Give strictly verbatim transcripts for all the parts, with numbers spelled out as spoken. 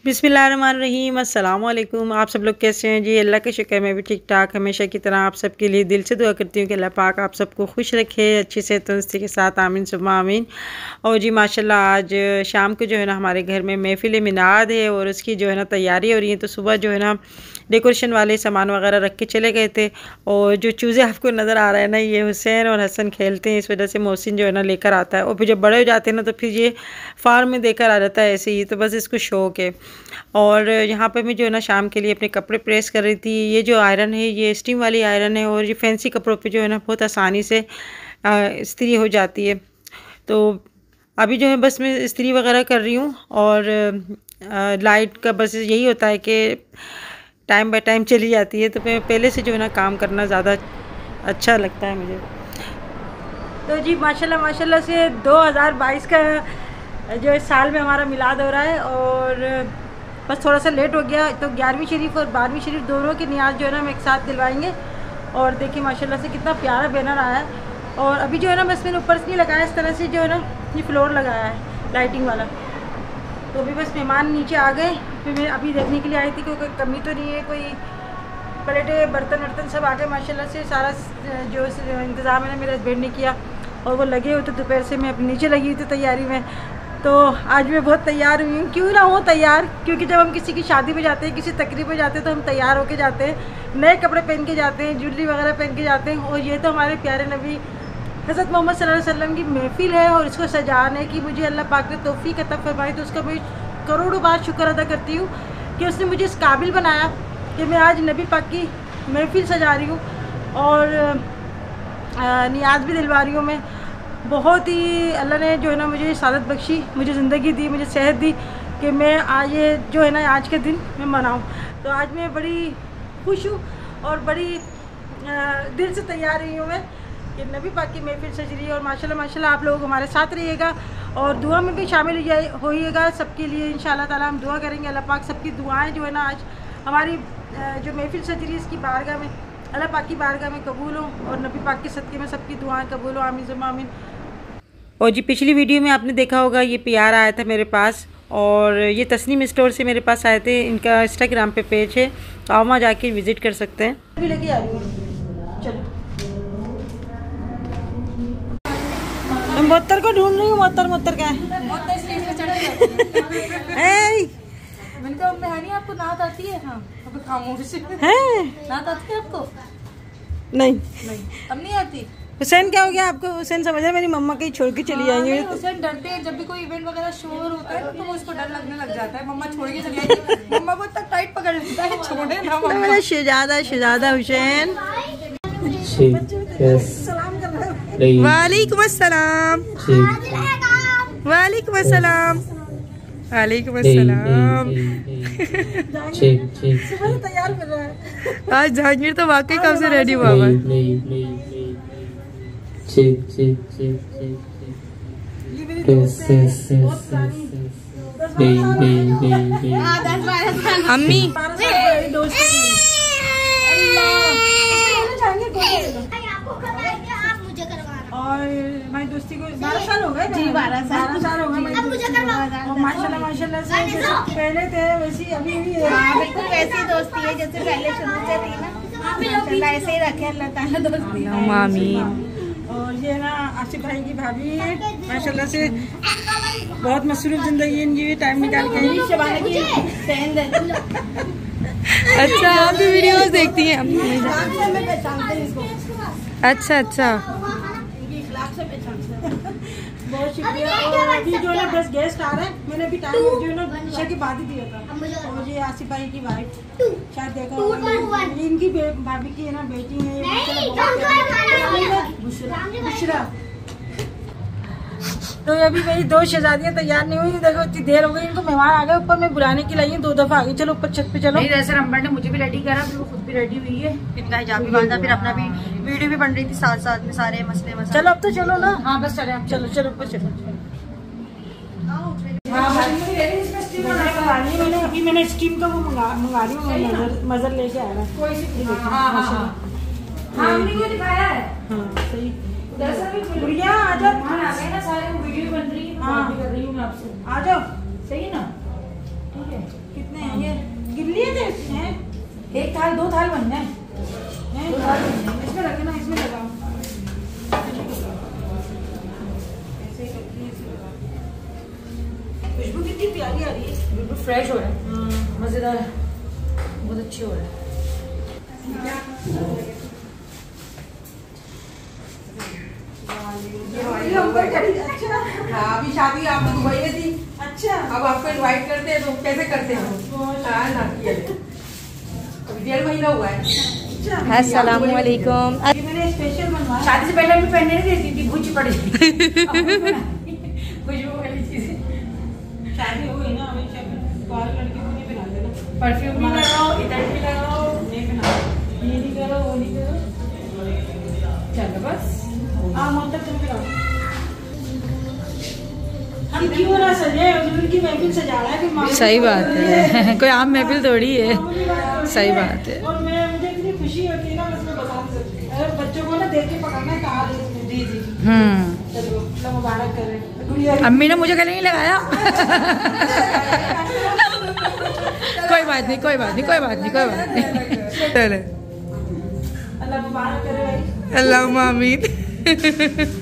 बिस्मिल्लाहिर्रहमानिर्रहीम, अस्सलाम वालेकुम। आप सब लोग कैसे हैं जी? अल्लाह का शुक्र है मैं भी ठीक ठाक। हमेशा की तरह आप सबके लिए दिल से दुआ करती हूँ कि अल्लाह पाक आप सबको खुश रखे, अच्छी से तंदुरुस्ती के साथ, आमीन सुम्मा आमीन। और जी माशाल्लाह आज शाम को जो है ना हमारे घर में महफिल मिलाद है और उसकी जो है ना तैयारी हो रही है। तो सुबह जो है ना डेकोरेशन वाले सामान वगैरह रख के चले गए थे। और जो चूज़े आपको नज़र आ रहा है ना, ये हुसैन और हसन खेलते हैं, इस वजह से मोहसिन जो है ना लेकर आता है। और फिर जब बड़े हो जाते हैं ना तो फिर ये फार्म में देकर आ जाता है ऐसे ही, तो बस इसको शौक है। और यहाँ पे मैं जो है ना शाम के लिए अपने कपड़े प्रेस कर रही थी। ये जो आयरन है ये स्टीम वाली आयरन है और ये फैंसी कपड़ों पे जो है ना बहुत आसानी से इस्त्री हो जाती है। तो अभी जो है बस मैं इस्त्री वगैरह कर रही हूँ। और आ, लाइट का बस यही होता है कि टाइम बाय टाइम चली जाती है, तो मैं पहले से जो है ना काम करना ज़्यादा अच्छा लगता है मुझे। तो जी माशाल्लाह माशाल्लाह से दो हज़ार बाईस का जो इस साल में हमारा मिलाद हो रहा है। और बस थोड़ा सा लेट हो गया, तो ग्यारहवीं शरीफ और बारहवीं शरीफ दोनों की नियाज जो है ना हम एक साथ दिलवाएंगे। और देखिए माशाल्लाह से कितना प्यारा बैनर आया है। और अभी जो है ना बस मैंने ऊपर से नहीं लगाया, इस तरह से जो है ना ये फ्लोर लगाया है लाइटिंग वाला। तो अभी बस मेहमान नीचे आ गए, फिर मैं अभी देखने के लिए आई थी कि कोई कमी तो नहीं है, कोई प्लेटें बर्तन वर्तन सब आ गए माशाल्लाह से। सारा जो इंतज़ाम है ना मेरे हस्बैंड ने किया और वो लगे हुए थे दोपहर से, मैं अपने नीचे लगी हुई थी तैयारी में। तो आज मैं बहुत तैयार हुई हूँ, क्यों ना हो तैयार, क्योंकि जब हम किसी की शादी में जाते हैं, किसी तकरीब में जाते हैं, तो हम तैयार होके जाते हैं, नए कपड़े पहन के जाते हैं, ज्वेलरी वगैरह पहन के जाते हैं। और ये तो हमारे प्यारे नबी हज़रत मोहम्मद सल्लल्लाहु अलैहि वसल्लम की महफिल है और इसको सजाने की मुझे अल्लाह पाक ने तौफीक अता फरमाई। तो उसका मैं करोड़ों बार शुक्र अदा करती हूँ कि उसने मुझे इस काबिल बनाया कि मैं आज नबी पाक की महफिल सजा रही हूँ और नियाज भी दिलवा रही हूँ। मैं बहुत ही अल्लाह ने जो है ना मुझे सादत बख्शी, मुझे ज़िंदगी दी, मुझे सेहत दी कि मैं आज ये जो है ना आज के दिन मैं मनाऊँ। तो आज मैं बड़ी खुश हूँ और बड़ी दिल से तैयार रही हूँ मैं कि नबी पाक की महफिल सज रही है। और माशाल्लाह माशाल्लाह आप लोग हमारे साथ रहिएगा और दुआ में भी शामिल होइएगा सबके लिए। इंशाल्लाह ताला हम दुआ करेंगे, अल्लाह पाक सबकी दुआएं जो है ना आज हमारी जो महफिल सज रही है इसकी बारगाह में, अल्लाह पाक की बारगाह में कबूल हो और नबी पाक के सदक़े में सबकी दुआएं कबूल हो, आमीन सुम्मा आमीन। और जी पिछली वीडियो में आपने देखा होगा ये प्यार आया था मेरे पास और ये तस्नीम स्टोर से मेरे पास आए थे। इनका इंस्टाग्राम पे पेज है, तो आप वहाँ जाके विज़िट कर सकते हैं। अभी लेके आ रही हूँ, चलो। मैं मोतर को ढूंढ रही हूँ, मोतर मोतर का है। मैंने कहा मैं हनी आपको नात आती है? हाँ, अब खामोश है। नात आती है आपको? नहीं नहीं, अब नहीं आती। हुसैन क्या हो गया आपको? हुसैन समझ रहे मेरी मम्मा कहीं छोड़ के चली जाएंगे। हाँ, हुसैन डरते हैं जब भी कोई इवेंट वगैरह शोर होता है तो उसको डर लगने लग जाता है, मम्मा छोड़ के चली जाएगी। मम्मा को तक टाइट पकड़ लेता है, छोड़े ना मम्मा। मेरा शहजादा शहजादा हुसैन। वालेकुम अस्सलाम। वालेकुम अस्सलाम। वालेकुम अस्सलाम। तैयार कर रहा है आज जहांगीर तो वाकई कब से रेडी हुआ है। अम्मी और हमारी दोस्ती को बारह साल हो गए जी, बारह साल साल हो गए और माशाल्लाह माशाल्लाह से जैसे पहले थे वैसी अभी भी बिल्कुल वैसी दोस्ती है जैसे पहले शुरू से थी ना, माशाल्लाह ऐसे ही रखे अल्लाह ताला दोस्ती। आमीन। और ये ना आसिफ भाई की भाभी है, माशाल्लाह से बहुत मसरूफ जिंदगी है इनकी, टाइम निकाल के। अच्छा आप भी वीडियोस देखती हैं? अच्छा अच्छा, बहुत शुक्रिया। और अभी जो है बस गेस्ट आ रहे हैं, मैंने अभी टाइम जो है ना ईशा की बात ही दिया था। और ये आसिफ भाई की वाइफ शायद देखा होगा, इनकी भाभी की है ना बेटी है बुशरा। तो अभी मेरी दो शहजादियाँ तैयार नहीं हुई, देखो इतनी देर हो गई, इनको मेहमान आ गए ऊपर, मैं बुलाने के लिए दो दफा आ गई। चलो ऊपर छत पे चलो। जैसे रंबर ने मुझे भी रेडी करा, फिर वो खुद भी रेडी हुई है, इनका हिजाब भी बांधा, फिर अपना भी वीडियो भी बन रही थी साथ साथ में, सारे मसले मसले। चलो अब तो चलो ना। हाँ बस चले, चलो चलो ऊपर चलो। मैंने अभी मैंने स्टीम का वो मंगा मंगा रही हूँ, मजर मजर लेके आया ना। दिखाया है। हाँ सही। गुड़िया आ जाओ, ना सारे वीडियो बन रही है, हाँ कर रही हूँ मैं आपसे, आ जाओ। सही है ना? ठीक है। एक थाल दो थाल बनना है, दो थाल बनना है। इसमें रखे ना, इसमें लगाओ, ऐसे ही करके ऐसे लगाओ। खुशबू कितनी प्यारी आ रही है, बिल्कुल फ्रेश हो रहा है, मजेदार है, बहुत अच्छी हो रहा है। हाँ, अभी शादी आप दुबई में थी। अच्छा, अब आपको इनवाइट करते हैं तो कैसे करते हैं? डेढ़ महीना हुआ है। अस्सलाम वालेकुम। ये मैंने स्पेशल बनवाया। शादी से पहले भी पहनने नहीं देती थी, भूच पड़ जाती। खुशबू वाली चीजें, शादी हो गई ना, अभी बाहर लड़की को नहीं पहना देना। परफ्यूम भी लगाओ, इधर भी लगाओ, नहीं पहना, ये नहीं करो, वो नहीं करो, चलो बस। हाँ मतलब तुम पहनाओ। हम क्यों ना सजे, हुजूर की महफिल सजा रहा है कि मामूली सही बात बात थोड़ी है, कोई आम महफिल थोड़ी है। मामूली बात थोड़ी सही है। बात है। और मैं मुझे इतनी खुशी होती है ना, बस मैं बता नहीं सकती। अगर बच्चों को ना देख के पकड़ना है, कहा जी जी हम्म, चलो अल्लाह मुबारक करे। गुड़िया अम्मी ने मुझे गले नहीं लगाया। कोई बात नहीं, कोई बात नहीं, कोई बात नहीं, कोई बात नहीं। चले, अल्लाह मुबारक करे भाई। अल्लाहुम्मा आमीन।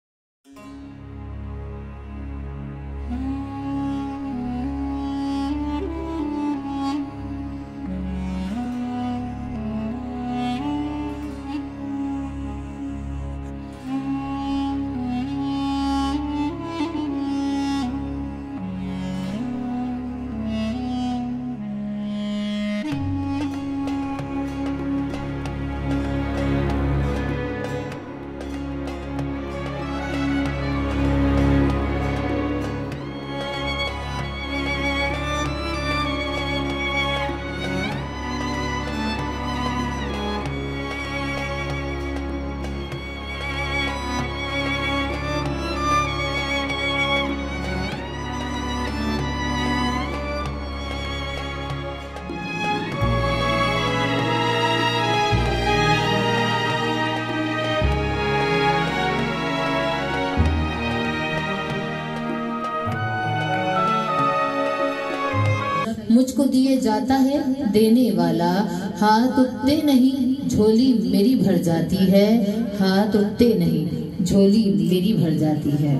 मुझको दिए जाता है देने वाला, हाथ उठते नहीं झोली मेरी भर जाती है, हाथ उठते नहीं झोली मेरी भर जाती है।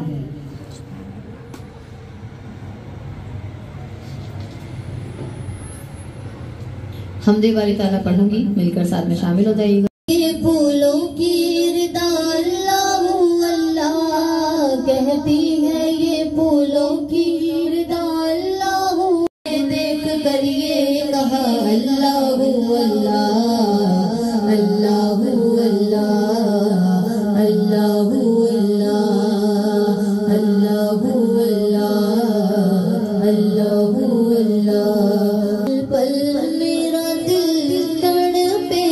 हमदे वाली ताला पढ़ूंगी, मिलकर साथ में शामिल हो जाइएगा। ये फूलों की रिदा अल्लाह अल्लाह कहती है, ये फूलों की रिदा अल्लाह देख कर ये कहा अल्लाह अल्लाह अल्लाह अल्लाह अल्लाह अल्लाह अल्लाह अल्लाह अल्लाह अल्लाह। पल मेरा दिल तड़पे,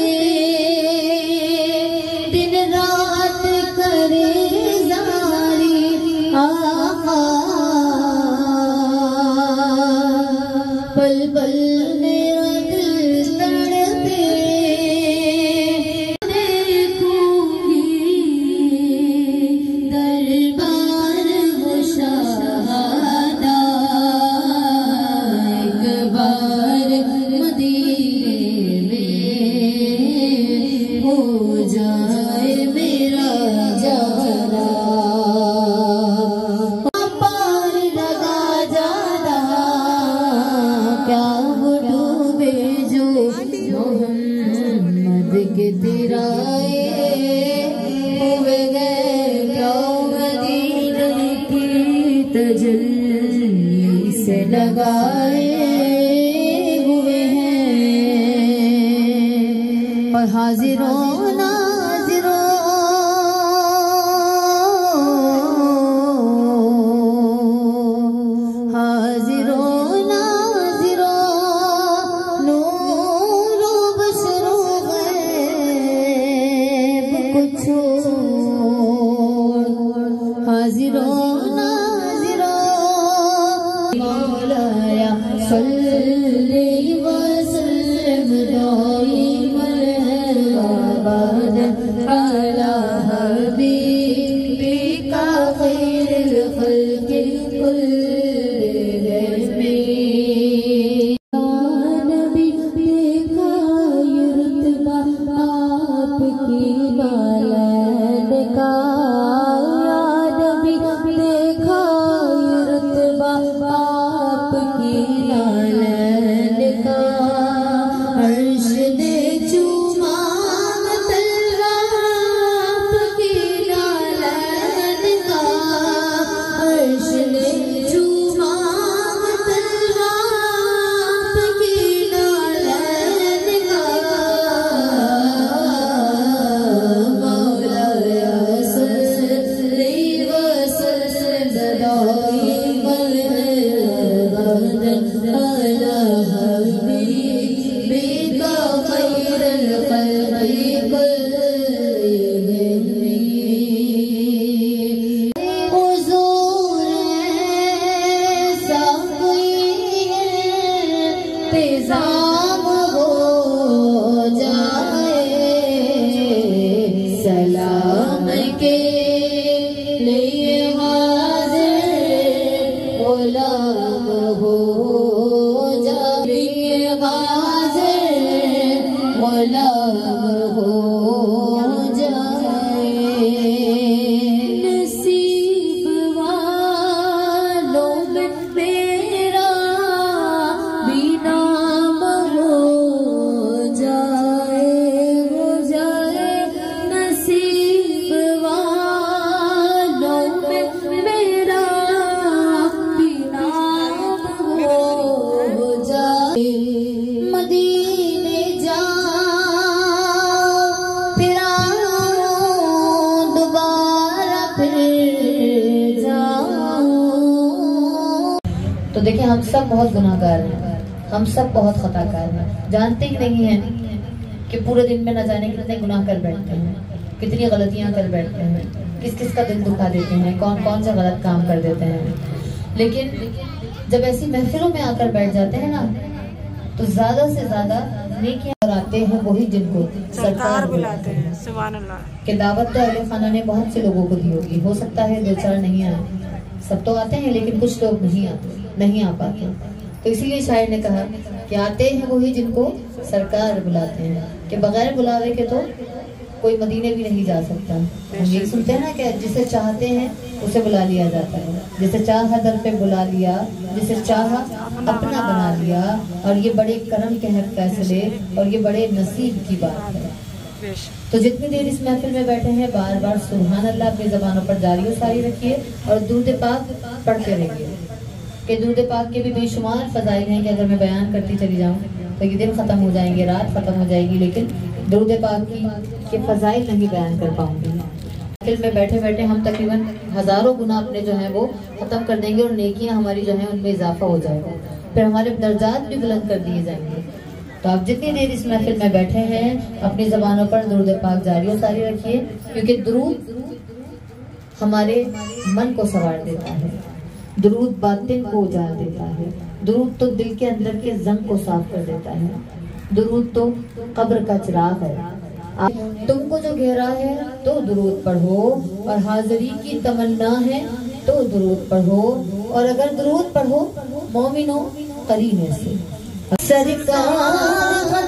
दिन रात करे जारी आका, पल पल मेरा दिल तड़पे, देखूंगी दरबार मुशाहदा, एक बार मदीने में हो जाए मेरा जाना, पार लगा जाना क्या वो डूबे जो मोहम्मद के तिराए हुए गए, क्या मदीने की तजल्ली से लगाए हुए हैं। और हाजिरों नाजिरों हाजिरों नाजिरों नूरो बशरो गैब को छोड़, हाजिरों नाजिरों मौलाया सल्ली व सल्लिम दाइमन अबदा इंतजाम हो जाए, सलाम के लिए हाजिर गुलाम हो जाए, हाजिर गुलाम हो जाए। नसीब वालों में मेरा भी नाम हो जाए, हो जाए। नसीब वालों में मेरा भी नाम हो जाए। मदीने जा फिर आऊं दोबारा फिर जाऊं। तो देखिए हम सब बहुत गुनाहगार हैं, हम सब बहुत खताकार हैं, जानते ही नहीं हैं कि पूरे दिन में न जाने कितने गुनाह कर बैठते हैं, कितनी गलतियां कर बैठते हैं, किस किस का दिल दुखा देते हैं, कौन कौन सा गलत काम कर देते हैं। लेकिन जब ऐसी महफिलों में आकर बैठ जाते हैं ना, तो ज्यादा से ज्यादा नेकियां कराते हैं वही जिनको सरकार बुलाते हैं। सुभान अल्लाह। कि दावत तो अहले खाना ने बहुत से लोगों को दी होगी, हो सकता है दो चार नहीं आए, सब तो आते हैं लेकिन कुछ लोग नहीं आते, नहीं आ पाते। तो इसीलिए शायर ने कहा कि आते हैं वही जिनको सरकार बुलाते हैं, कि बगैर बुलावे के तो कोई मदीने भी नहीं जा सकता। हम ये सुनते हैं ना कि जिसे चाहते हैं उसे बुला लिया जाता है, जिसे चाह दर पे बुला लिया, जिसे चाह अपना बना लिया। और ये बड़े करम के हैं फैसले, और ये बड़े नसीब की बात है। तो जितनी देर इस महफिल में बैठे हैं, बार बार सुभान अल्लाह अपनी जबानों पर जारी और सारी रखिए, और दुरूद पाक पढ़ते रहिए। कि दुरूद पाक के भी बेशुमार फजाइल हैं कि अगर मैं बयान करती चली जाऊँ तो ये दिन खत्म हो जाएंगे, रात खत्म हो जाएगी, लेकिन दुरूद पाक की के फजाइल नहीं बयान कर पाऊंगी। महफिल में बैठे बैठे हम तकरीबन हजारों गुना अपने जो है वो खत्म कर देंगे, और नेकियां हमारी जो है उनमें इजाफा हो जाएगा, फिर हमारे दर्जात भी बुलंद कर दिए जाएंगे। तो आप जितनी देर इस महफिल में बैठे हैं, अपनी जबानों पर दुरूद पाक जारी और सारी रखिए, क्योंकि दुरूद हमारे मन को संवार देता है, दुरूद बातिन को उजाड़ देता है, दुरूद तो दिल के अंदर के जंग को साफ कर देता है, दुरूद तो कब्र का चिराग है। तुमको जो घेरा है तो दुरूद पढ़ो, और हाजिरी की तमन्ना है तो दुरूद पढ़ो, और अगर दुरूद पढ़ो मोमिनो करीने से। सरकार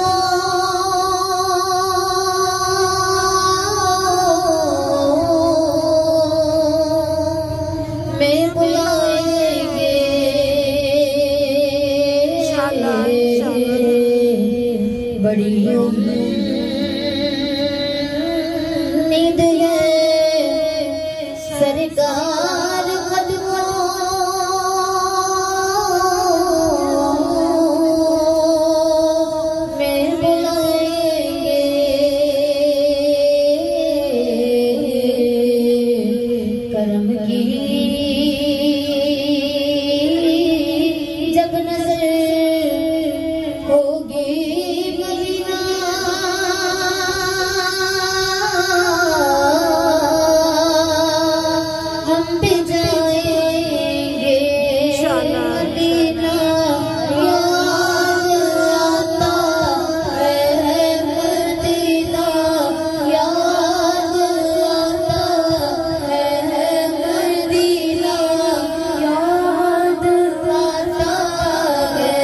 में बुलाएंगे, बड़ी उम्मीद है सरकार कदमों में बुलाएंगे, करम की जब नजर होगी मदीना, हम भी जाएंगे मदीना। याद आता है मदीना, याद आता है मदीना, याद आता है।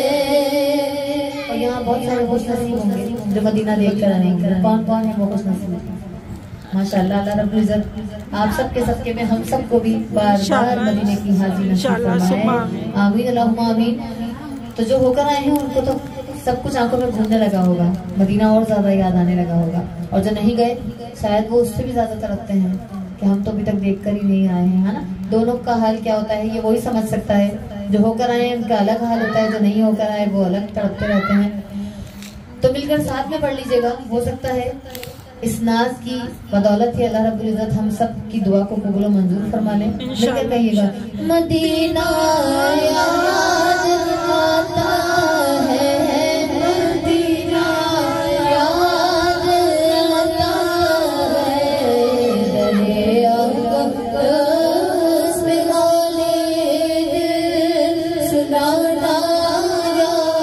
और यहाँ बहुत सारे खुशनसीब होंगे जो मदीना देख कर आएंगे। कौन कौन है वो खुशनसीब? माशाअल्लाह, अल्लाह रब्बुल इज्जत आप सबके सबके में हम सबको भी बार बार मदीने की हाजिरी नसीब फरमाए। आमीन अल्लाहुम्मा आमीन। तो जो होकर आए हैं उनको तो सब कुछ आंखों में घूमने लगा होगा, मदीना और ज्यादा याद आने लगा होगा, और जो नहीं गए शायद वो उससे भी ज्यादा तड़पते हैं कि हम तो अभी तक देख कर ही नहीं आए हैं, है ना। दोनों का हाल क्या होता है ये वही समझ सकता है। जो होकर आए उनका अलग हाल होता है, जो नहीं होकर आए वो अलग तड़पते रहते हैं। तो मिलकर साथ में पढ़ लीजिएगा, हो सकता है इस नाज की बदौलत ही अल्लाह रब्बुल इज्जत हम सब की दुआ को कबूल और मंजूर फरमा ले। मिलकर कहिएगा, मदीना याद आता है, मदीना याद आता है, रहे अक़स में गाले दिल सुनाना याद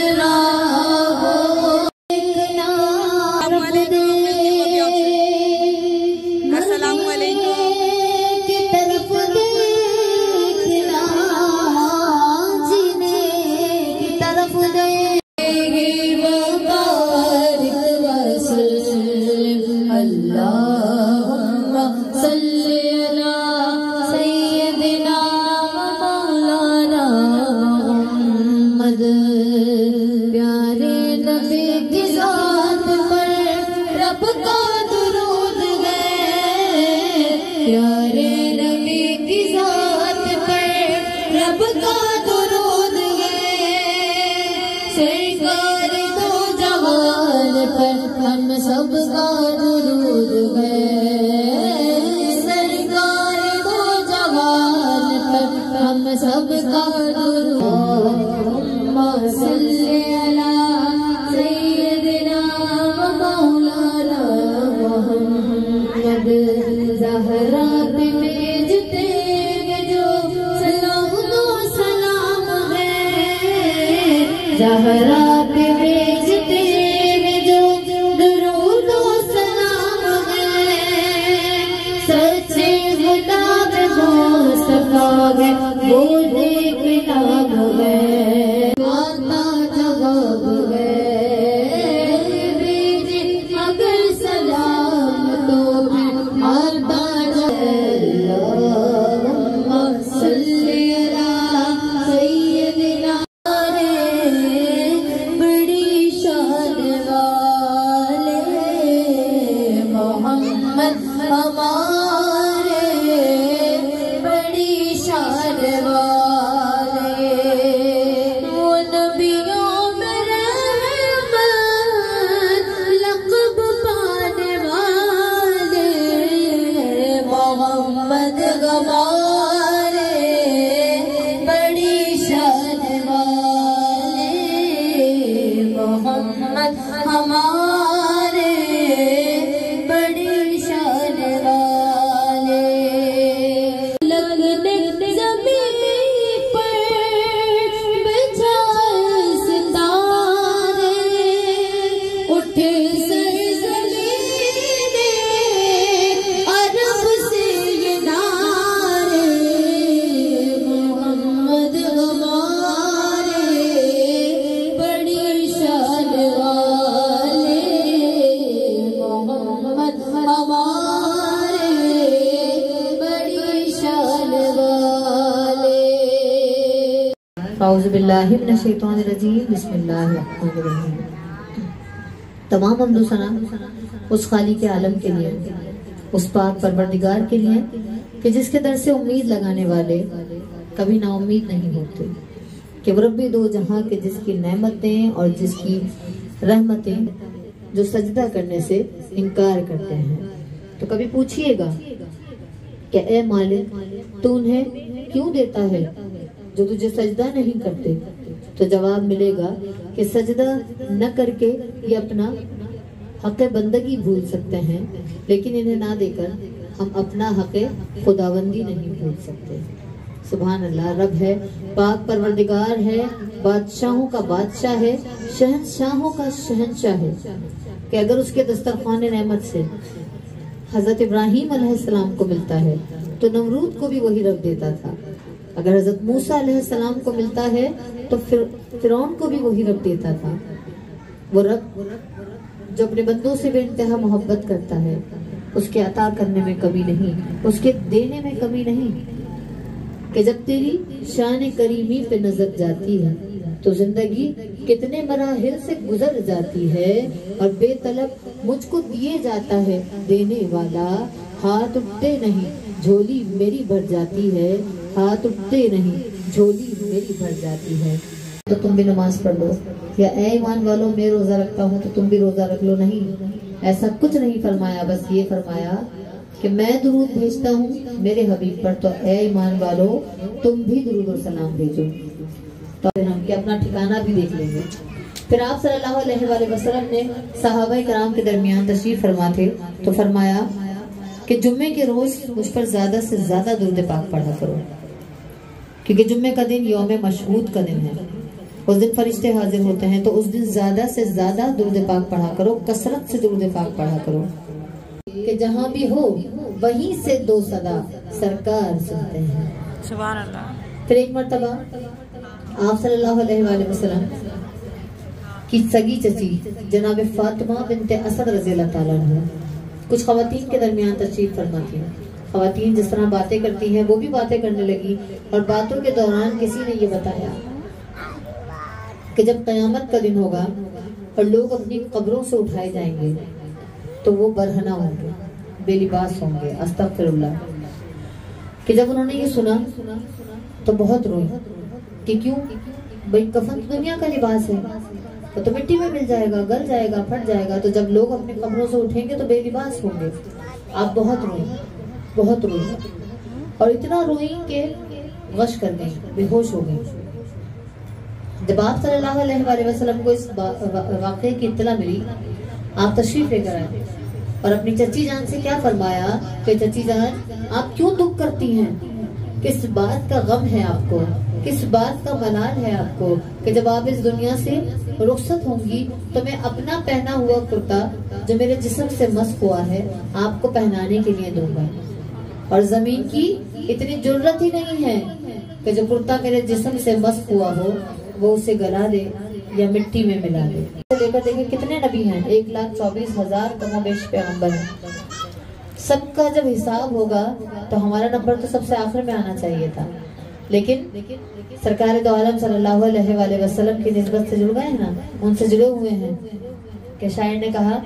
हम सबका दुरूद है, सरकार दो जवान पर हम सबका दुरूद। सल्ले अला सय्यदिना व मौलाना मुहम्मद। ज़हरा पे भेजते हैं जो सलाम दो सलाम है, ज़हरा पे भेजते हैं जो दुरूद व सलाम है। सच्चे गुलाब मुस्तफा है वो नेक नाम है, आता जवाब है भेजे अगर सलाम तो फिर आता अल्लाहुम्मा सल्ली अला सय्यदिना। बड़ी शान वाले मोहम्मद हमारे, बड़ी शान वाले वो नबियों में रहमत लक़ब पाने वाले मोहम्मद हमारे, बड़ी शान वाले मोहम्मद हमारे, बड़ी शान वाले। लगने ज़मीन पर बिछाए सितारे, उठे सरज़मीने अरब से ये नारे मोहम्मद हमारे, बड़ी शान वाले मोहम्मद हमारे, बड़ी शान वाले। औज़ु बिल्लाहि मिनश शैतानिर रजीम, बिस्मिल्लाहिर रहमानिर रहीम। तमाम हम्दो सना उस खाली के आलम के लिए, उस पाक परवरदिगार के लिए कि जिसके दर से उम्मीद लगाने वाले कभी नाउम्मीद नहीं होते, कि वो रब्बे दो जहां के जिसकी नेमतें और जिसकी रहमतें जो सजदा करने से इनकार करते हैं। तो कभी पूछिएगा कि ए मालिक तू उन्हें क्यों देता है जो तुझे सजदा नहीं करते, तो जवाब मिलेगा कि सजदा न करके ये अपना हक़ बंदगी भूल सकते हैं, लेकिन इन्हें ना देकर हम अपना हक़ खुदाबंदी नहीं भूल सकते। सुभान अल्लाह। रब है, पाक परवरदिगार है, बादशाहों का बादशाह है, शहंशाहों का शहंशाह है, कि अगर उसके दस्तरखान रहमत से हजरत इब्राहीम अलैहिस्सलाम को मिलता है तो नमरूद को भी वही रब देता था। अगर हजरत मूसा अलैहिस्सलाम को मिलता है तो फिर फिरौन को भी वही रब देता था। वो रब जो अपने बंदों से बेइंतहा मोहब्बत करता है, उसके अता करने में कमी नहीं, उसके देने में कमी नहीं, कि जब तेरी शान करीमी पे नजर जाती है तो जिंदगी कितने मराहिल से गुजर जाती है, और बेतलब मुझको दिए जाता है देने वाला, हाथ उठते नहीं झोली मेरी भर जाती है, हाथ उठते नहीं झोली मेरी भर जाती है। तो तुम भी नमाज पढ़ लो, या ए ईमान वालों मैं रोजा रखता हूँ तो तुम भी रोजा रख लो, नहीं, ऐसा कुछ नहीं फरमाया। बस ये फरमाया कि मैं दुरूद भेजता हूँ मेरे हबीब पर, तो ए ईमान वालों तुम भी दुरूद और सलाम भेजो। तो फिर हम क्या अपना ठिकाना भी देख लेंगे। फिर आप सल्लल्लाहु अलैहि वसल्लम ने सहाबाए कराम के दरमियान तशरीफ फरमा थे, तो फरमाया कि जुम्मे के रोज मुझ पर ज्यादा से ज्यादा दुरूद पाक पढ़ा करो, क्योंकि जुम्मे का दिन यौम मशहूद का दिन है, उस दिन फरिश्ते हाजिर होते हैं, तो उस दिन ज्यादा से ज्यादा दुरूद पाक पढ़ा करो, कसरत से दुरूद पाक पढ़ा करो कि जहाँ भी हो वहीं से दो सदा सरकार सुनते हैं। सुभान अल्लाह। फिर एक मर्तबा आप सल्लल्लाहु अलैहि वसल्लम की सगी चची जनाब फातिमा बिनते असद रज़ी अल्लाह ताला अन्हा कुछ खवातीन के दरमियान तशरीफ फरमा थी। खवातीन जिस तरह बातें करती हैं वो भी बातें करने लगी, और बातों के दौरान किसी ने ये बताया कि जब क़यामत का दिन होगा और लोग अपनी कब्रों से उठाए जाएंगे तो वो बरहना होंगे, बेलिबास होंगे, अस्तगफिरुल्लाह। कि जब उन्होंने ये सुना तो बहुत रोई कि क्यों भाई, कफन तो दुनिया का लिबास है, तो, तो मिट्टी में मिल जाएगा, गल जाएगा, फट जाएगा, तो जब लोग अपनी कब्रों से उठेंगे तो बेलिबास होंगे। आप बहुत रोई, बहुत रोई, और इतना रोई कि गश कर गई, बेहोश हो गई। जब आप सल्लल्लाहु अलैहि वसल्लम को इस वाक़े की इत्तला मिली, आप तशरीफ लेकर आए और अपनी चची जान से क्या फरमाया कि चची जान आप क्यों दुख करती हैं, किस बात का गम है आपको, किस बात का मलाल है आपको कि जब आप इस दुनिया से रुखसत होंगी तो मैं अपना पहना हुआ कुर्ता जो मेरे जिस्म से मस्क हुआ है आपको पहनाने के लिए दूंगा, और जमीन की इतनी जरूरत ही नहीं है कि जो कुर्ता मेरे जिस्म से मस्क हुआ हो वो उसे गला दे या मिट्टी में मिला दे। लेकर देखें कितने नबी हैं, एक लाख चौबीस हजार कमोबेश पैगंबर हैं। सबका जब हिसाब होगा तो हमारा नंबर तो सबसे आखिर में आना चाहिए था, लेकिन सरकार दो आलम सल्लल्लाहु अलैहि वसल्लम की निस्बत से जुड़ गए ना, उनसे जुड़े हुए हैं। कि शायर ने कहा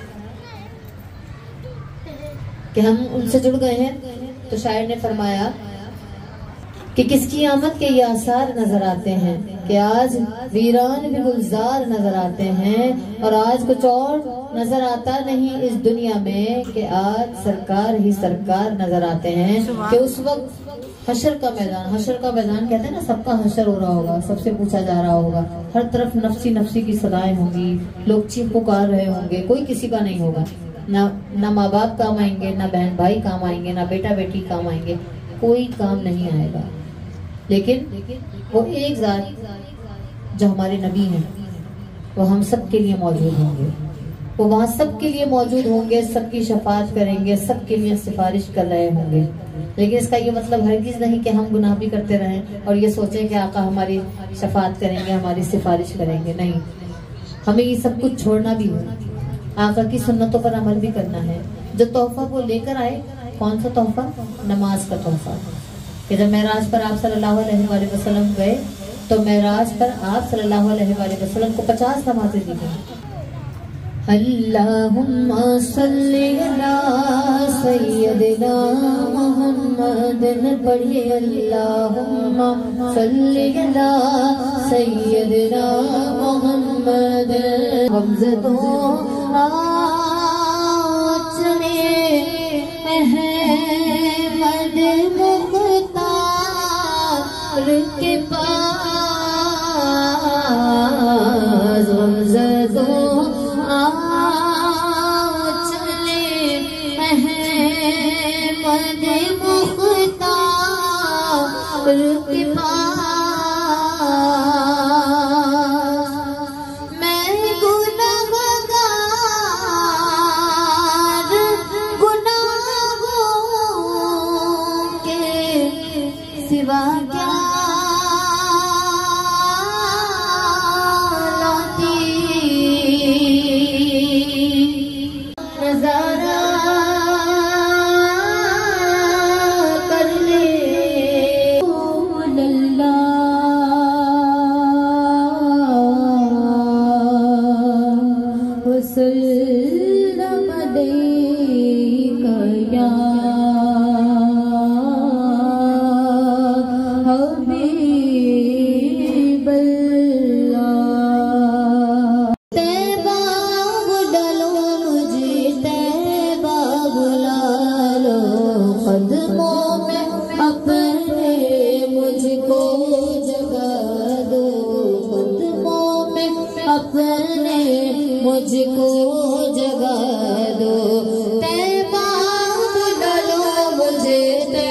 कि हम उनसे जुड़ गए हैं, तो शायर ने फरमाया कि किसकी आमद के ये आसार नजर आते हैं कि आज वीरान भी गुलजार नजर आते हैं, और आज कुछ और नजर आता नहीं इस दुनिया में कि आज सरकार ही सरकार नजर आते हैं। कि उस वक्त हशर का मैदान, हशर का मैदान कहते हैं ना, सबका हशर हो रहा होगा, सबसे पूछा जा रहा होगा, हर तरफ नफसी नफसी की सदाएं होंगी, लोग चीख पुकार रहे होंगे, कोई किसी का नहीं होगा, ना ना माँ बाप काम आएंगे, ना बहन भाई काम आएंगे, ना बेटा बेटी काम आएंगे, कोई काम नहीं आएगा। लेकिन वो एक जात जो हमारे नबी हैं वो हम सब के लिए मौजूद होंगे, वो वहाँ सब के लिए मौजूद होंगे, सबकी शफाअत करेंगे, सबके लिए सिफारिश कर रहे होंगे। लेकिन इसका ये मतलब हरगिज नहीं कि हम गुनाह भी करते रहें और ये सोचें कि आका हमारी शफाअत करेंगे, हमारी सिफारिश करेंगे। नहीं, हमें ये सब कुछ छोड़ना भी है, आका की सुन्नतों पर अमल भी करना है। जो तोहफा वो लेकर आए, कौन सा तोहफा? नमाज का तोहफा। कि जब मेराज पर आप सल्लल्लाहु अलैहि वसल्लम गए तो मेराज पर आप सल्लल्लाहु अलैहि वसल्लम को पचास नमाजें दी गई। अल्लाहुम्मा सल्ली अला सय्यदिना मुहम्मदिन, पढ़िए अल्लाहुम्मा सल्ली अला सय्यदिना मुहम्मदिन। हमज़तों चले अहमद मुख्तार के पास, हमज़तों चले अहमद मुख्तार के पास। मैं गुनहगार गुनाहों के सिवा क्या नजारा कर ले अल्लाह वसल्लम अलैका या हबीब अल्लाह। तैबा बुलालो मुझे, तैबा बुला लो, कदमों में अपने मुझको जगा दो, कदमों में अपने मुझको जगा दो। तैबा बुला लो मुझे,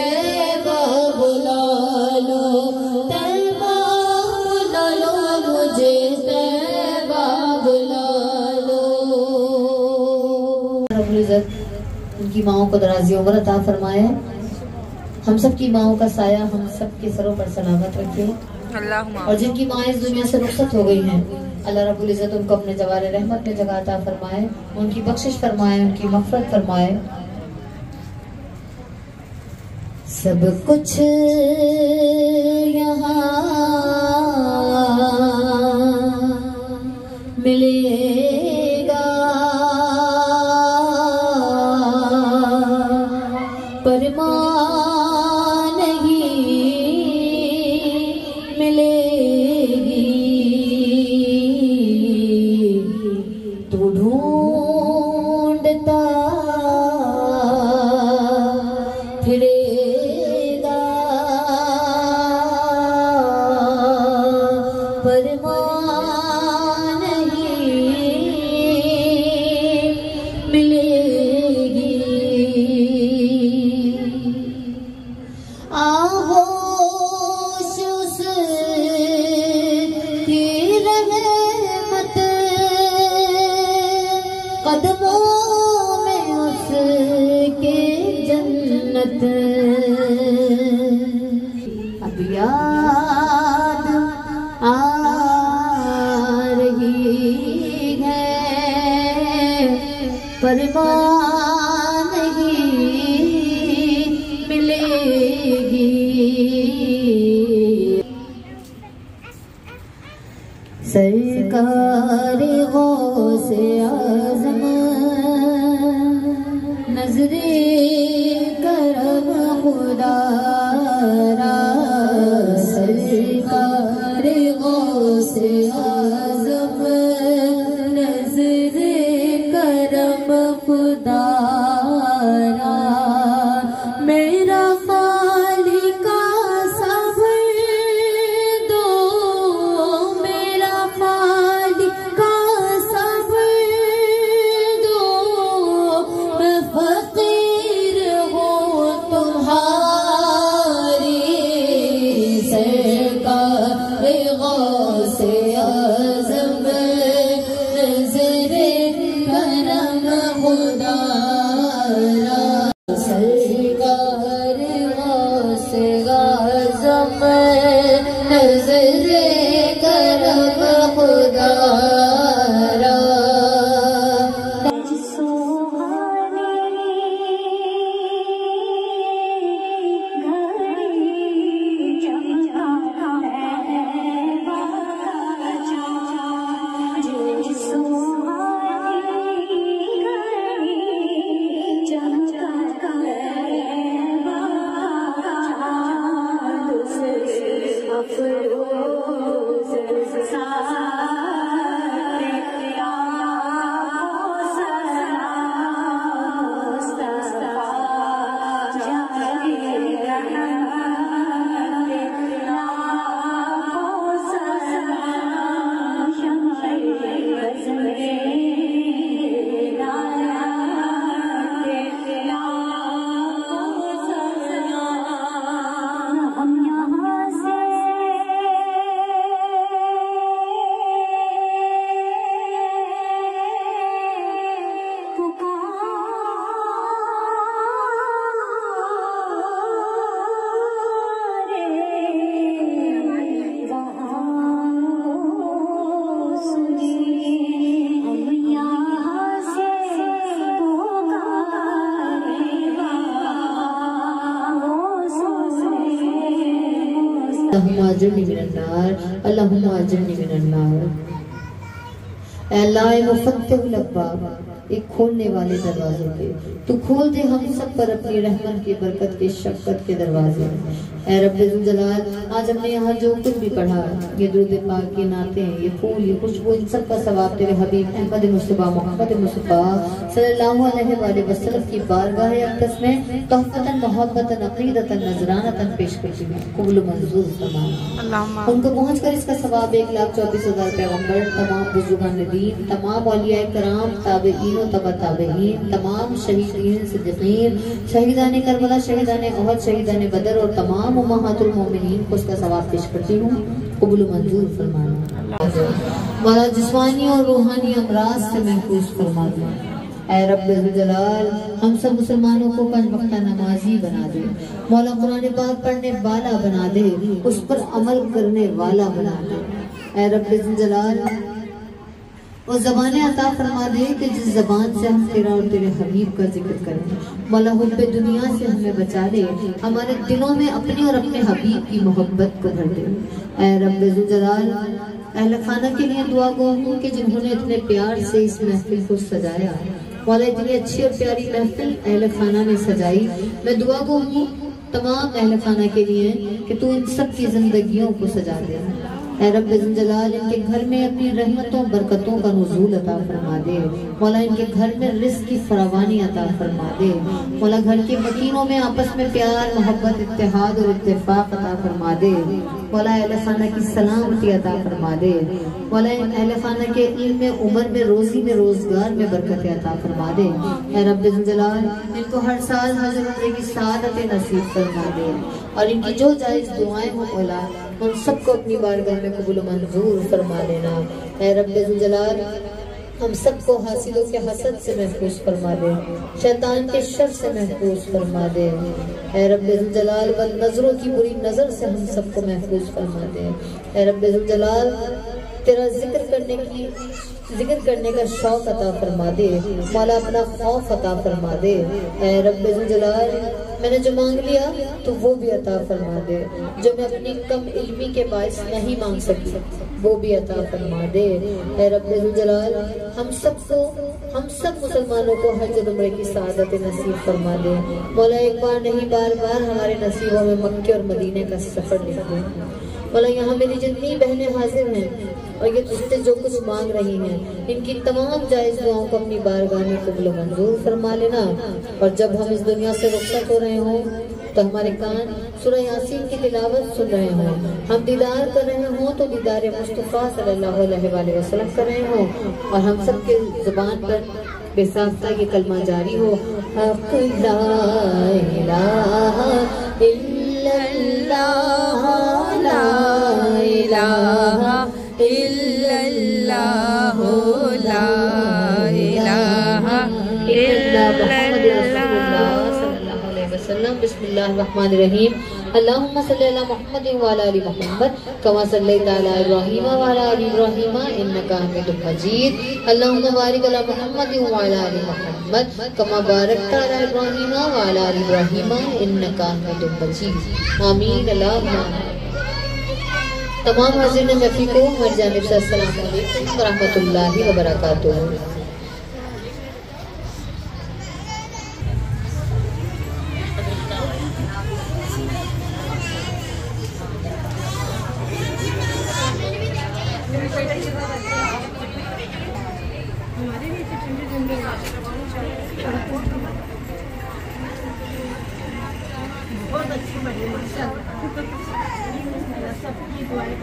तैबा बुला लो, तैबा बुला लो मुझे। जिनकी माओं को दराज़ी उम्र अता फरमाए, हम सब की माओं का साया हम सब के सरों पर सलामत रखे। और जिनकी माएँ इस दुनिया से रुखसत हो गई हैं, अल्लाह रब्बुल इज़्ज़त उनको अपने जवारे रहमत में जगह अता फरमाए, उनकी बख्शिश फरमाए, उनकी मग़फ़िरत फरमाए। सब कुछ यहाँ मिलेगा पर माँ नहीं मिलेगी, तू ढूंढता फिरेगा पर माँ नहीं मिलेगी। आहोश उसकी रहमत कदमों में उसके जन्नत। अब याद आ रही है पर माँ नहीं मिलेगी। सरकार गौसे आज़म नज़रे करम खुदा रा, सरकार गौसे आज़म नज़रे करम खुदा रा, मेरा खालिका सब्र दो, मेरा खालिका सब्र दो, मैं फकीर हूँ तुम्हारी। सरकार गौसे आज़म नज़रे करम खुदा रा, सरकार गौसे आज़म नज़रे करम खुदा रा। अल्लाहुम्मा अजिरनी मिनन्नार, अल्लाहुम्मा अजिरनी मिनन्नार। अल्लाह मुफ़त्तिहुल अब्वाब, एक खोलने वाले दरवाजों के, तू खोल दे हम सब पर अपनी रहमत की बरकत के शफ़क़त के दरवाजे। ऐ रब्बे ज़ुल जलाल, आज हमने यहाँ जो कुछ भी पढ़ा, ये दुरूद पाक, ये नाते हैं, ये फूल, ये खुशबू, इन सब का सवाब तेरे हबीब अहमद मुस्तफ़ा मोहम्मद मुस्तफ़ा सल्लल्लाहु अलैहि वसल्लम की बारगाह अक़दस में तोहफ़तन मोहब्बतन अक़ीदतन नज़रानतन पेश करती है, कबूल मंजूर फरमा। उनको पहुँच कर इसका सवाब एक लाख चौबीस हजार पैगम्बर, तमाम बुजुर्गान दीन, तमाम औलिया कराम, ताबईन व तबा ताबईन, तमाम शहीदीन सिद्दीकीन, शहीदान करबला, शहीदान उहद, शहीदान बदर और तमाम उम्महातुल मोमिनीन को उसका सवाब पेश करती हूँ, कबूल मंजूर फरमाना। मौला जिस्मानी और रूहानी अमराज से महफूज फरमा दो। ऐ रब्बे ज़ुल जलाल हम सब मुसलमानों को पांच वक्त नमाजी बना दे। मौला कुरान पाक पढ़ने वाला बना दे, उस पर अमल करने वाला बना दे। ऐ रब्बे ज़ुल जलाल वो ज़बान अता फरमा दे कि जिस ज़बान से हम तेरा और तेरे हबीब का जिक्र करें। मौला हुब्बे दुनिया से हमें बचा ले, हमारे दिलों में अपने और अपने हबीब की मोहब्बत को भर दे। ऐ रब्बे ज़ुल जलाल अहले खाना के लिए दुआ गो हूँ कि जिन्होंने इतने प्यार से इस महफिल को सजाया। मौला इतनी अच्छी और प्यारी महफिल अहले खाना ने सजाई, मैं दुआ गो हूँ तमाम अहले खाना के लिए कि तू इन सब की जिंदगियों को सजा दे। ऐ रब्बे ज़ुल जलाल इनके घर में अपनी रहमतों बरकतों का नुज़ूल अता फरमा दे। मौला इनके घर में रिज़्क़ की फरावानी अता फरमा दे। मौला घर के मकीनों में आपस में प्यार मोहब्बत इत्तेहाद और इत्तेफाक अता फरमा दे। मौला अहले खाना की सलामती अता फरमा दे। मौला अहले खाना के इल्म में उम्र में रोजी में रोजगार में बरकत अता फरमा दे। ऐ रब्बे ज़ुल जलाल इनको हर साल हज उम्रे की सादत नसीब फरमा दे और इनकी जो जायज़ दुआएं हो मौला उन सबको अपनी बारगाह में कबूल मंजूर फरमा लेना। ऐ रब्बे ज़ुल जलाल हम सबको हासिलों के हसद से महफूज फरमा दे, शैतान के शर से महफूज फरमा दे। ऐ रब्बे ज़ुल जलाल बद नजरों की बुरी नजर से हम सबको महफूज फरमा दे। ऐ रब्बे ज़ुल जलाल तेरा जिक्र करने की जिक्र करने का शौक अता फरमा दे। मौला अपना खौफ अता फरमा दे। ऐ रब्बे ज़ुल जलाल मैंने जो मांग लिया तो वो भी अता फरमा दे, जो मैं अपनी कम इल्मी के बायस नहीं मांग सकी वो भी अता फरमा दे। ऐ रब्बे ज़ुल जलाल हम सबको हम सब मुसलमानों को हज और उम्रे की सादत नसीब फरमा दे। मौला एक बार नहीं बार बार हमारे नसीबों में मक्के और मदीने का सफर लिख दे। मौला यहाँ मेरी जितनी बहनें हाजिर हैं और ये तुझसे जो कुछ मांग रही हैं इनकी तमाम जायज़ दुआओं को अपनी बारगाह में कबूल मंजूर फरमा लेना। और जब हम इस दुनिया से रुखसत हो रहे हों तो हमारे कान सूरह यासीन की तिलावत सुन रहे हों, हम दीदार कर रहे हों तो दीदार मुस्तफ़ा सल्लल्लाहु अलैहि वसल्लम कर रहे हों और हम सब के ज़ुबान पर बेसाख्ता ये कलमा जारी हो, हक़ ला इलाहा इल्लल्लाह ला इलाहा इल्लल्लाह ला इलाहा इल्लल्लाह सल्लल्लाहु अलैहि वसल्लम। बिस्मिल्लाहिर रहमानिर रहीम। अल्लाहुम्मा सल्लि अला मुहम्मद व अला आलि मुहम्मद कमा सल्लैता अला इब्राहीम व अला आलि इब्राहीम इन्नका हमीदुम मजीद। अल्लाहुम्मा बारिक अला मुहम्मद व अला आलि मुहम्मद कमा बारकता अला इब्राहीम व अला आलि इब्राहीम इन्नका हमीदुम मजीद। आमीन। अल्लाहुम्मा तमाम हाज़िरीन महफ़िल को हमारी जानिब से अस्सलाम वालेकुम व रहमतुल्लाहि व बरकातुहू। बहुत अच्छी बनी सबकी दुआएं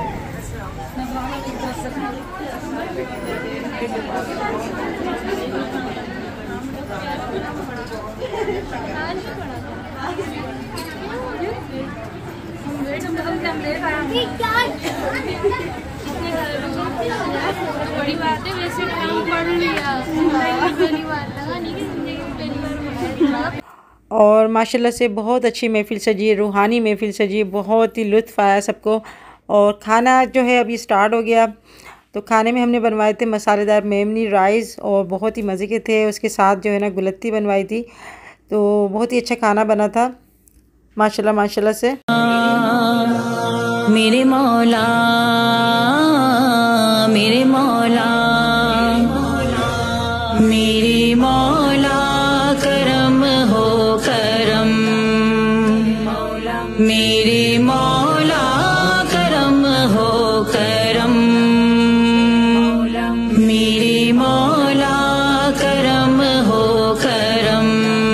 बड़ी बात है, वैसे काम पढ़ लिया पहली बार लगा नहीं कि जिंदगी में पहली बार। और माशाल्लाह से बहुत अच्छी महफ़िल सजी, रूहानी महफ़िल सजी, बहुत ही लुत्फ़ आया सबको। और खाना जो है अभी स्टार्ट हो गया। तो खाने में हमने बनवाए थे मसालेदार मेमनी राइस और बहुत ही मज़े के थे। उसके साथ जो है ना गुलत्ती बनवाई थी, तो बहुत ही अच्छा खाना बना था माशाल्लाह माशाल्लाह से। मेरे मौला मेरे मौला मेरे मौला करम हो करम, मेरे मौला करम हो करम, मेरे मौला करम हो करम,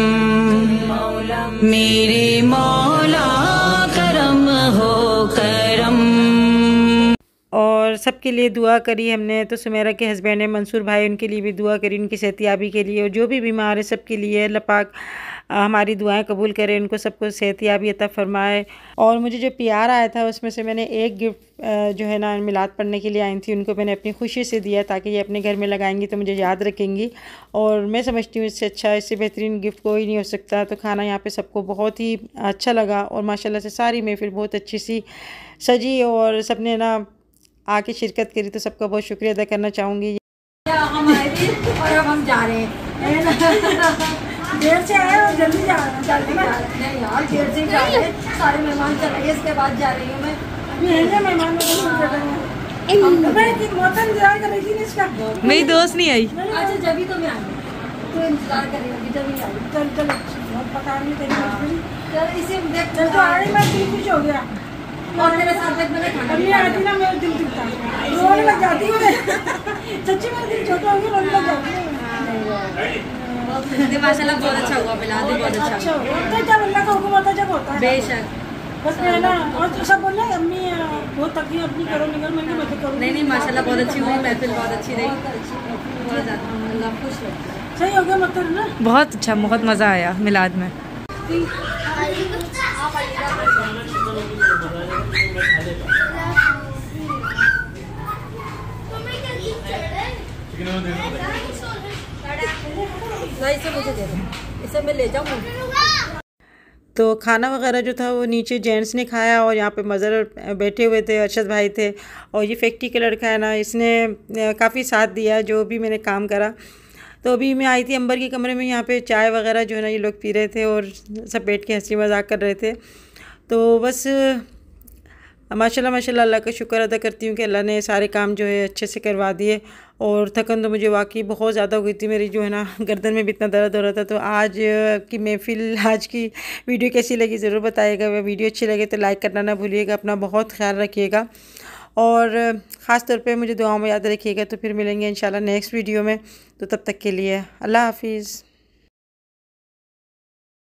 मेरे मौला करम हो करम। और सबके लिए दुआ करी हमने। तो सुमेरा के हस्बैंड है मंसूर भाई, उनके लिए भी दुआ करी, उनकी सेहतियाबी के लिए। और जो भी बीमार है सबके लिए अल्लाह पाक हमारी दुआएं कबूल करे, उनको सबको सेहतियाबी अता फरमाए। और मुझे जो प्यार आया था उसमें से मैंने एक गिफ्ट जो है ना मिलाद पढ़ने के लिए आई थी, उनको मैंने अपनी खुशी से दिया ताकि ये अपने घर में लगाएंगी तो मुझे याद रखेंगी। और मैं समझती हूँ इससे अच्छा, इससे बेहतरीन गिफ्ट कोई नहीं हो सकता। तो खाना यहाँ पे सबको बहुत ही अच्छा लगा और माशाल्लाह से सारी महफिल बहुत अच्छी सी सजी और सबने ना आके शिरकत करी, तो सबका बहुत शुक्रिया अदा करना चाहूँगी। हम आए थे और अब हम जा रहे हैं। देर से आए और जल्दी जा रहे हैं। जल्दी नहीं यार, देर से जा रहे हैं, सारे मेहमान चले गए, इसके बाद जा रही हूँ मैं। मेहमान मेरी दोस्त नहीं आई। अच्छा जब तो मैं आई, तो इंतजार करेंगे जब ही आई। चल चल पता नहीं चल इसे देख चल तो आ रही, मैं दिल खुश हो गया। और तेरे साथ में मैंने खाना भी आती ना, मेरा दिल टूटता रोने लग जाती हूँ मैं। सच्ची मेरा दिल छोटा हो गया, रोने लग जाती हूँ। माशाल्लाह बहुत अच्छा हुआ, मिला दे बहुत अच्छा अच्छा हुआ। तो जब अल्लाह का हुक्म होता है जब होता है बेशक। बस मैं ना और तो सब बोल रहे अम्मी बहुत थकी, अपनी करो निकल, मैंने मत करो। नहीं नहीं माशाल्लाह बहुत अच्छी हुई, महफिल बहुत अच्छी रही, बहुत ज़्यादा अल्लाह खुश रखे। सही हो गया मतलब ना, बहुत अच्छा, बहुत मज़ा आया मिलाद में। इसे मुझे दे दो, इसे मैं ले जाऊँ। तो खाना वगैरह जो था वो नीचे जेंट्स ने खाया और यहाँ पे मज़र बैठे हुए थे, अरशद भाई थे। और ये फैक्ट्री का लड़का है ना, इसने काफ़ी साथ दिया जो भी मैंने काम करा। तो अभी मैं आई थी अंबर के कमरे में, यहाँ पे चाय वगैरह जो है ना ये लोग पी रहे थे और सब बैठ के हंसी मजाक कर रहे थे। तो बस माशाल्लाह माशाल्लाह अल्लाह का शुक्र अदा करती हूँ कि अल्लाह ने सारे काम जो है अच्छे से करवा दिए। और थकन तो मुझे वाकई बहुत ज़्यादा हो गई थी, मेरी जो है ना गर्दन में भी इतना दर्द हो रहा था। तो आज की महफिल, आज की वीडियो कैसी लगी ज़रूर बताइएगा। वह वीडियो अच्छी लगे तो लाइक करना ना भूलिएगा, अपना बहुत ख्याल रखिएगा और ख़ास तौर पे मुझे दुआओं में याद रखिएगा। तो फिर मिलेंगे इंशाल्लाह नेक्स्ट वीडियो में, तो तब तक के लिए अल्लाह हाफिज़।